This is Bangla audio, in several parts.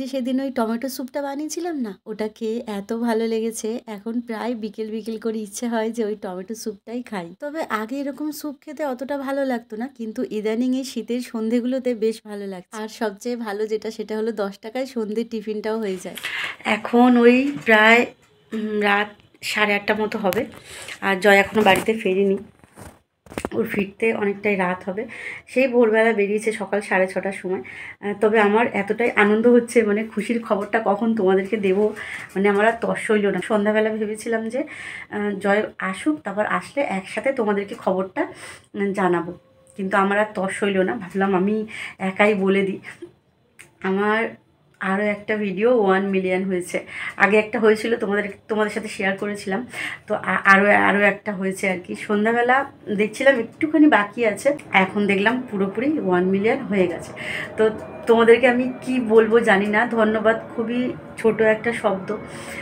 সেদিন ওই টমেটো স্যুপটা বানিয়েছিলাম না, ওটা খেয়ে এত ভালো লেগেছে, এখন প্রায় বিকেল বিকেল করে ইচ্ছে হয় যে ওই টমেটো স্যুপটাই খাই। তবে আগে এরকম স্যুপ খেতে অতটা ভালো লাগতো না, কিন্তু ইদানিং এই শীতের সন্ধেগুলোতে বেশ ভালো লাগছে। আর সবচেয়ে ভালো যেটা, সেটা হলো 10 টাকায় সন্ধ্যের টিফিনটাও হয়ে যায়। এখন ওই প্রায় রাত 8:30 মতো হবে, আর জয় এখনও বাড়িতে ফেরেনি, ওর ফিরতে অনেকটাই রাত হবে। সেই ভোরবেলা বেরিয়েছে সকাল 6:30টার সময়। তবে আমার এতটাই আনন্দ হচ্ছে, মানে খুশির খবরটা কখন তোমাদেরকে দেবো, মানে আমার আর তর্স হইল না। সন্ধ্যাবেলা ভেবেছিলাম যে জয় আসুক, তারপর আসলে একসাথে তোমাদেরকে খবরটা জানাবো, কিন্তু আমার আর তর্স হইল না, ভাবলাম আমি একাই বলে দিই। আমার আরও একটা ভিডিও 1 মিলিয়ন হয়েছে। আগে একটা হয়েছিল, তোমাদের সাথে শেয়ার করেছিলাম, তো আরও একটা হয়েছে আর কি। সন্ধ্যাবেলা দেখছিলাম একটুখানি বাকি আছে, এখন দেখলাম পুরোপুরি 1 মিলিয়ন হয়ে গেছে। তো তোমাদেরকে আমি কি বলবো জানি না, ধন্যবাদ খুবই ছোট একটা শব্দ।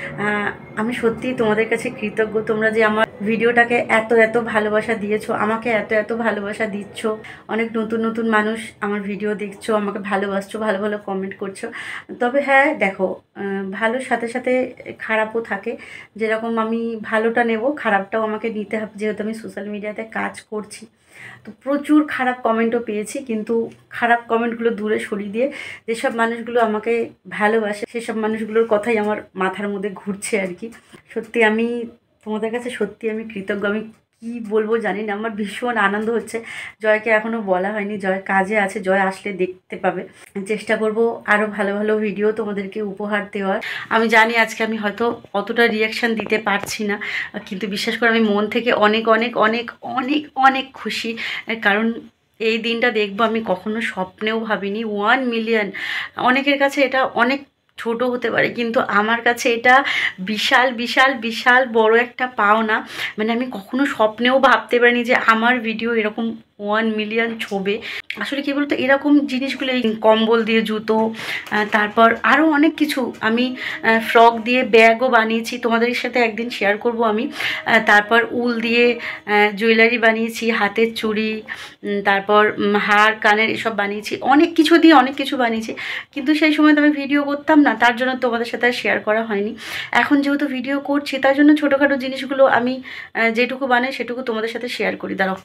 আমি সত্যিই তোমাদের কাছে কৃতজ্ঞ, তোমরা যে আমার ভিডিওটাকে এত এত ভালোবাসা দিয়েছো, আমাকে এত এত ভালোবাসা দিচ্ছ। অনেক নতুন নতুন মানুষ আমার ভিডিও দেখছো, আমাকে ভালোবাসছো, ভালো ভালো কমেন্ট করছো। তবে হ্যাঁ দেখো, ভালোর সাথে সাথে খারাপও থাকে। যেরকম আমি ভালোটা নেব, খারাপটাও আমাকে নিতে হবে, যেহেতু আমি সোশ্যাল মিডিয়াতে কাজ করছি। তো প্রচুর খারাপ কমেন্টও পেয়েছি, কিন্তু খারাপ কমেন্টগুলো দূরে সরিয়ে দিয়ে যেসব মানুষগুলো আমাকে ভালোবাসে, সেসব মানুষগুলোর কথাই আমার মাথার মধ্যে ঘুরছে আর কি। সত্যি আমি তোমাদের কাছে সত্যি আমি কৃতজ্ঞ। আমি কি বলবো জানি না, আমার ভীষণ আনন্দ হচ্ছে। জয়কে এখনও বলা হয়নি, জয় কাজে আছে, জয় আসলে দেখতে পাবে। চেষ্টা করব আরও ভালো ভালো ভিডিও তোমাদেরকে উপহার দেওয়ার। আমি জানি আজকে আমি হয়তো অতটা রিয়াকশান দিতে পারছি না, কিন্তু বিশ্বাস করে আমি মন থেকে অনেক অনেক অনেক অনেক অনেক খুশি। কারণ এই দিনটা দেখবো আমি কখনো স্বপ্নেও ভাবিনি। 1 মিলিয়ন, অনেকের কাছে এটা অনেক ছোট হতে পারে, কিন্তু আমার কাছে এটা বিশাল বিশাল বিশাল বড় একটা পাওনা। মানে আমি কখনো স্বপ্নেও ভাবতে পারিনি যে আমার ভিডিও এরকম 1 মিলিয়ন ছবে। আসলে কী বলতো, এরকম জিনিসগুলো, কম্বল দিয়ে জুতো, তারপর আরও অনেক কিছু, আমি ফ্রক দিয়ে ব্যাগও বানিয়েছি, তোমাদের সাথে একদিন শেয়ার করব আমি। তারপর উল দিয়ে জুয়েলারি বানিয়েছি, হাতের চুড়ি, তারপর হার কানের এসব বানিয়েছি, অনেক কিছু দিয়ে অনেক কিছু বানিয়েছি। কিন্তু সেই সময় তো আমি ভিডিও করতাম না, তার জন্য তোমাদের সাথে শেয়ার করা হয়নি। এখন যেহেতু ভিডিও করছি, তার জন্য ছোটোখাটো জিনিসগুলো আমি যেটুকু বানাই সেটুকু তোমাদের সাথে শেয়ার করি। দাঁড়াও,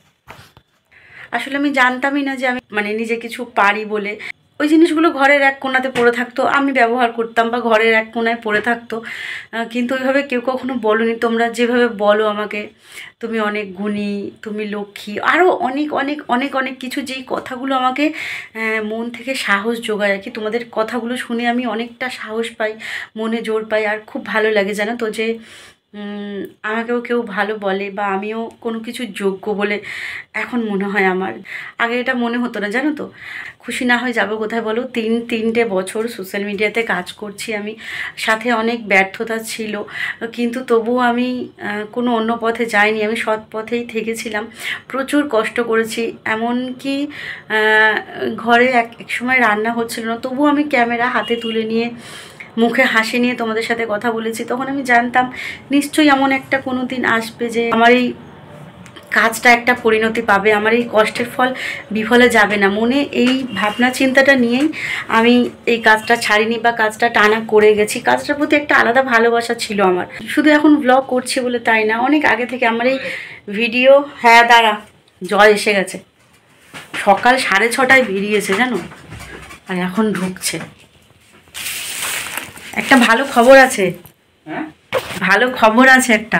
আসলে আমি জানতামই না যে আমি মানে নিজে কিছু পারি বলে। ওই জিনিসগুলো ঘরের এক কোণাতে পড়ে থাকতো, আমি ব্যবহার করতাম, বা ঘরের এক কোণায় পড়ে থাকতো, কিন্তু ওইভাবে কেউ কখনো বলোনি। তোমরা যেভাবে বলো আমাকে, তুমি অনেক গুণী, তুমি লক্ষ্মী, আরও অনেক অনেক অনেক অনেক কিছু, যেই কথাগুলো আমাকে মন থেকে সাহস যোগায় আর কি। তোমাদের কথাগুলো শুনে আমি অনেকটা সাহস পাই, মনে জোর পাই, আর খুব ভালো লাগে জানো তো, যে আমাকেও কেউ ভালো বলে, বা আমিও কোনো কিছু যোগ্য বলে এখন মনে হয় আমার। আগে এটা মনে হতো না জানো তো। খুশি না হয়ে যাবো কোথায় বলো? তিনটে বছর সোশ্যাল মিডিয়াতে কাজ করছি আমি, সাথে অনেক ব্যর্থতা ছিল, কিন্তু তবুও আমি কোনো অন্য পথে যাইনি, আমি সৎ পথেই থেকেছিলাম। প্রচুর কষ্ট করেছি, এমনকি ঘরে এক সময় রান্না হচ্ছিল না, তবুও আমি ক্যামেরা হাতে তুলে নিয়ে, মুখে হাসি নিয়ে তোমাদের সাথে কথা বলেছি। তখন আমি জানতাম নিশ্চয়ই এমন একটা কোনো দিন আসবে যে আমার এই কাজটা একটা পরিণতি পাবে, আমার এই কষ্টের ফল বিফলে যাবে না। মনে এই ভাবনা চিন্তাটা নিয়েই আমি এই কাজটা ছাড়িনি, বা কাজটা টানা করে গেছি। কাজটার প্রতি একটা আলাদা ভালোবাসা ছিল আমার, শুধু এখন ব্লগ করছি বলে তাই না, অনেক আগে থেকে আমার এই ভিডিও। হ্যাঁ দাঁড়া, জল এসে গেছে। সকাল 6:30টায় বেরিয়েছে জানো, আর এখন ঢুকছে। একটা ভালো খবর আছে, ভালো খবর আছে একটা।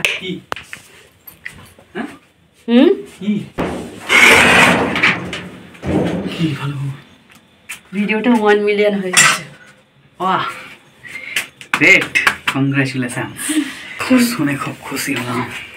ভিডিওটা 1 মিলিয়ন হয়ে গেছে। বাহ, গ্রেট, কংগ্রাচুলেশন। শুনে খুব খুশি হলাম।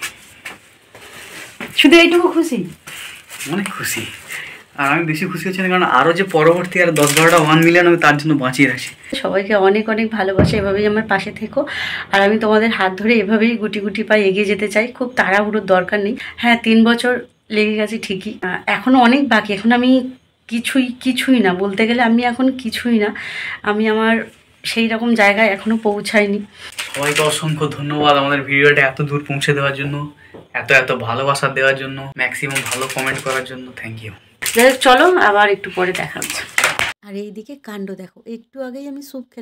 শুধু এইটুকু খুশি? অনেক খুশি। আর আমি বেশি খুশি হচ্ছি না, কারণ আরও যে পরবর্তী আর 10-12টা 1 মিলিয়ন আমি তার জন্য বাঁচিয়ে রাখছি। সবাইকে অনেক অনেক ভালোবাসা, এভাবেই আমার পাশে থেকো। আর আমি তোমাদের হাত ধরে এভাবেই গুটি গুটি পায়ে এগিয়ে যেতে চাই, খুব তাড়াহুড়োর দরকার নেই। হ্যাঁ 3 বছর লেগে গেছে ঠিকই, এখনও অনেক বাকি। এখন আমি কিছুই না বলতে গেলে, আমি এখন কিছুই না, আমি আমার সেই রকম জায়গায় এখনও পৌঁছাইনি। সবাইকে অসংখ্য ধন্যবাদ আমাদের ভিডিওটা এত দূর পৌঁছে দেওয়ার জন্য, এত এত ভালোবাসা দেওয়ার জন্য, ম্যাক্সিমাম ভালো কমেন্ট করার জন্য। Thank you. যাই হোক, চলো আবার একটু পরে দেখা হচ্ছে। আর এইদিকে কাণ্ড দেখো, একটু আগেই আমি স্যুপ খেলাম,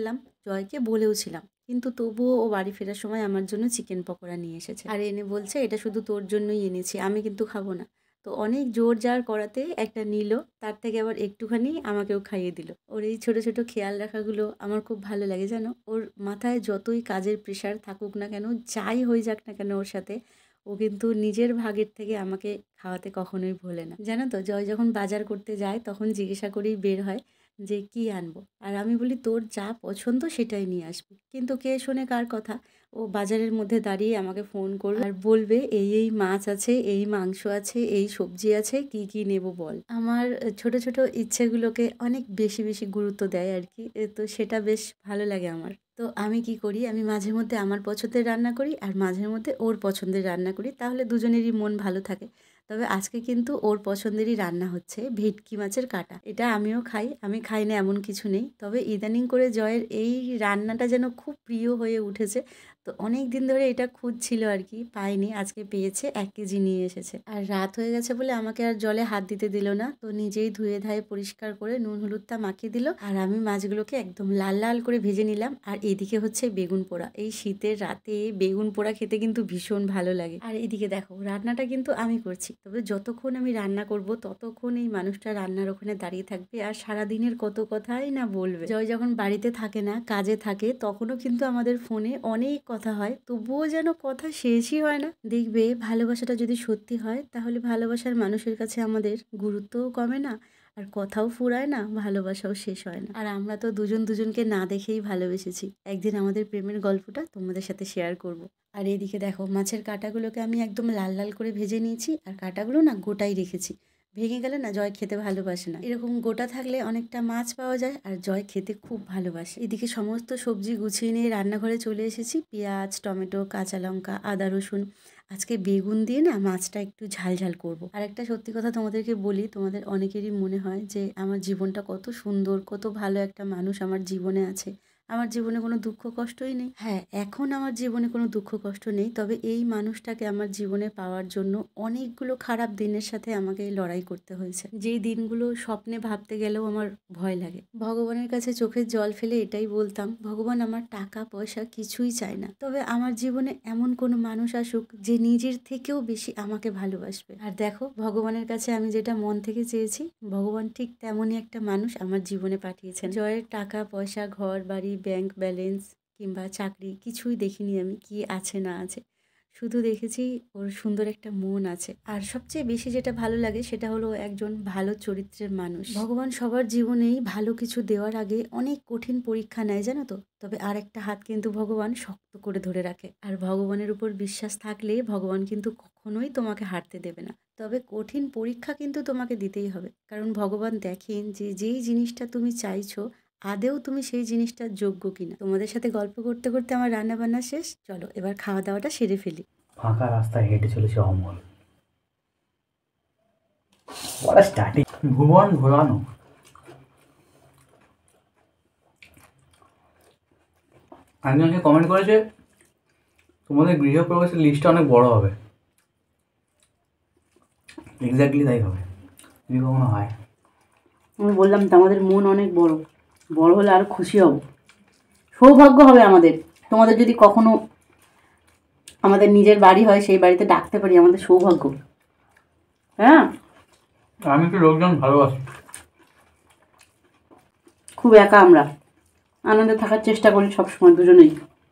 জয়কে বলেওছিলাম, কিন্তু তবুও ও বাড়ি ফেরার সময় আমার জন্য চিকেন পকোড়া নিয়ে এসেছে আর এনে বলছে এটা শুধু তোর জন্যই এনেছি, আমি কিন্তু খাবো না। তো অনেক জোর জার করাতে একটা নিল, তার থেকে আবার একটুখানি আমাকেও খাইয়ে দিল। ওর এই ছোট ছোট খেয়াল রাখাগুলো আমার খুব ভালো লাগে জানো। ওর মাথায় যতই কাজের প্রেশার থাকুক না কেন, যাই হয়ে যাক না কেন ওর সাথে, ও কিন্তু নিজের ভাগের থেকে আমাকে খাওয়াতে কখনোই ভোলে না। জানো তো, জয় যখন বাজার করতে যায় তখন জিজ্ঞাসা করেই বের হয় যে কি আনবো, আর আমি বলি তোর যা পছন্দ সেটাই নিয়ে আসবি। কিন্তু কে শোনে কার কথা, ও বাজারের মধ্যে দাঁড়িয়ে আমাকে ফোন করবে আর বলবে এই এই মাছ আছে, এই মাংস আছে, এই সবজি আছে, কি কি নেব বল। আমার ছোট ছোট ইচ্ছেগুলোকে অনেক বেশি বেশি গুরুত্ব দেয় আর কি, তো সেটা বেশ ভালো লাগে আমার। তো আমি কি করি, আমি মাঝে মধ্যে আমার পছন্দের রান্না করি আর মাঝে মধ্যে ওর পছন্দের রান্না করি, তাহলে দুজনেরই মন ভালো থাকে। তবে আজকে কিন্তু ওর পছন্দেরই রান্না হচ্ছে ভেটকি মাছের কাটা। এটা আমিও খাই, আমি খাই না এমন কিছু নেই, তবে ইদানিং করে জয়ের এই রান্নাটা যেন খুব প্রিয় হয়ে উঠেছে। তো অনেক দিন ধরে এটা খুঁজছিল আর কি, পায়নি, আজকে পেয়েছে, 1 কেজি নিয়ে এসেছে। আর রাত হয়ে গেছে বলে আমাকে আর জলে হাত দিতে দিল না, তো নিজেই ধুয়ে ধায়ে পরিষ্কার করে নুন হলুদটা মাখিয়ে দিল। আর আমি মাছগুলোকে একদম লাল লাল করে ভেজে নিলাম। আর এদিকে হচ্ছে বেগুন পোড়া। এই শীতের রাতে বেগুন পোড়া খেতে কিন্তু ভীষণ ভালো লাগে। আর এদিকে দেখো, রান্নাটা কিন্তু আমি করছি, তবে যতক্ষণ আমি রান্না করব ততক্ষণ এই মানুষটা রান্নার ওখানে দাঁড়িয়ে থাকবে আর সারাদিনের কত কথাই না বলবে। জয় যখন বাড়িতে থাকে না, কাজে থাকে, তখনও কিন্তু আমাদের ফোনে অনেক কথা হয়, তবুও যেন কথা শেষই হয় না। দেখবে ভালোবাসাটা যদি সত্যি হয় তাহলে ভালোবাসার মানুষের কাছে আমাদের গুরুত্বও কমে না, আর কথাও ফুরায় না, ভালোবাসাও শেষ হয় না। আর আমরা তো দুজন দুজনকে না দেখেই ভালোবেসেছি। একদিন আমাদের প্রেমের গল্পটা তোমাদের সাথে শেয়ার করব। আর এদিকে দেখো, মাছের কাঁটাগুলোকে আমি একদম লাল লাল করে ভেজে নিয়েছি, আর কাঁটাগুলো না গোটাই রেখেছি। ভেঙে গেলে না জয় খেতে ভালোবাসে না, এরকম গোটা থাকলে অনেকটা মাছ পাওয়া যায় আর জয় খেতে খুব ভালোবাসে। এদিকে সমস্ত সবজি গুছিয়ে নিয়ে রান্নাঘরে চলে এসেছি। পেঁয়াজ, টমেটো, কাঁচা লঙ্কা, আদা রসুন, আজকে বেগুন দিয়ে না মাছটা একটু ঝাল ঝাল করবো। আর একটা সত্যি কথা তোমাদেরকে বলি, তোমাদের অনেকেরই মনে হয় যে আমার জীবনটা কত সুন্দর, কত ভালো একটা মানুষ আমার জীবনে আছে, আমার জীবনে কোনো দুঃখ কষ্টই নেই। হ্যাঁ, এখন আমার জীবনে কোনো দুঃখ কষ্ট নেই, তবে এই মানুষটাকে আমার জীবনে পাওয়ার জন্য অনেকগুলো খারাপ দিনের সাথে আমাকে লড়াই করতে হয়েছে, যেই দিনগুলো স্বপ্নে ভাবতে গেলেও আমার ভয় লাগে। ভগবানের কাছে চোখের জল ফেলে এটাই বলতাম, ভগবান আমার টাকা পয়সা কিছুই চাই না, তবে আমার জীবনে এমন কোনো মানুষ আসুক যে নিজের থেকেও বেশি আমাকে ভালোবাসবে। আর দেখো, ভগবানের কাছে আমি যেটা মন থেকে চেয়েছি, ভগবান ঠিক তেমনই একটা মানুষ আমার জীবনে পাঠিয়েছেন। জয়ের টাকা পয়সা, ঘর বাড়ি, ব্যাংক ব্যালেন্স কিংবা চাকরি কিছুই দেখিনি আমি, কি আছে না আছে, শুধু দেখেছি ওর সুন্দর একটা মন আছে। আর সবচেয়ে বেশি যেটা ভালো লাগে সেটা হলো একজন ভালো চরিত্রের মানুষ। ভগবান সবার জীবনেই ভালো কিছু দেওয়ার আগে অনেক কঠিন পরীক্ষা নেয় জানো তো, তবে আর একটা হাত কিন্তু ভগবান শক্ত করে ধরে রাখে। আর ভগবানের উপর বিশ্বাস থাকলে ভগবান কিন্তু কখনোই তোমাকে হারতে দেবে না, তবে কঠিন পরীক্ষা কিন্তু তোমাকে দিতেই হবে, কারণ ভগবান দেখেন যে যেই জিনিসটা তুমি চাইছো আদেও তুমি সেই জিনিসটার যোগ্য কিনা। তোমাদের সাথে গল্প করতে করতে আমার রান্না বান্না শেষ, চলো এবার খাওয়া দাওয়াটা সেরে ফেলি। ফাঁকা রাস্তায় হেঁটে চলেছে অমল। স্টার্টিং ভুবন ঘোরানো। একজনকে কমেন্ট করেছে তোমাদের গৃহপ্রবেশের লিস্টটা অনেক বড় হবে। এক্স্যাক্টলি তাই হবে, যদি কখনো হয়। আমি বললাম তো আমাদের মন অনেক বড়, বড় হলে আরও খুশি হব, সৌভাগ্য হবে আমাদের। তোমাদের যদি কখনো আমাদের নিজের বাড়ি হয়, সেই বাড়িতে ডাকতে পারি, আমাদের সৌভাগ্য। হ্যাঁ, আমি একটু লোকজন ভালোবাসি, খুব একা আমরা, আনন্দে থাকার চেষ্টা করি সবসময় দুজনেই।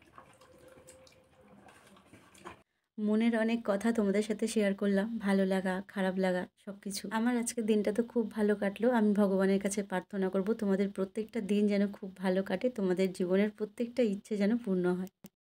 মনের অনেক কথা তোমাদের সাথে শেয়ার করলাম, ভালো লাগা খারাপ লাগা সব কিছু। আমার আজকের দিনটা তো খুব ভালো কাটলো। আমি ভগবানের কাছে প্রার্থনা করব তোমাদের প্রত্যেকটা দিন যেন খুব ভালো কাটে, তোমাদের জীবনের প্রত্যেকটা ইচ্ছে যেন পূর্ণ হয়।